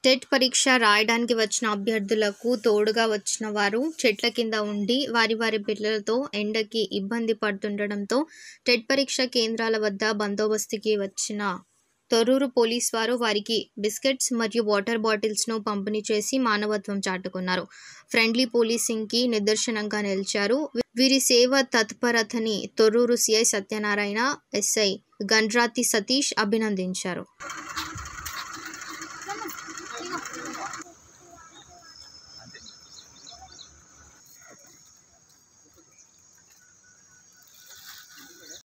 TET పరీక్ష రాయడానికి వచ్చిన అభ్యర్థులకు తోడుగా వచ్చిన వారు చెట్ల కింద ఉండి వారి పిల్లలతో ఎండకి ఇబ్బంది పడుతుండడంతో టెట్ పరీక్ష కేంద్రాల వద్ద బందోబస్తుకి వచ్చిన తొర్రూరు పోలీస్ వారు వారికి బిస్కెట్స్ మరియు వాటర్ బాటిల్స్ను పంపిణీ చేసి మానవత్వం చాటుకున్నారు. ఫ్రెండ్లీ పోలీసింగ్కి నిదర్శనంగా నిలిచారు. వీరి సేవ తత్పరతని తొర్రూరు సిఐ సత్యనారాయణ, ఎస్ఐ గండ్రాతి సతీష్ అభినందించారు.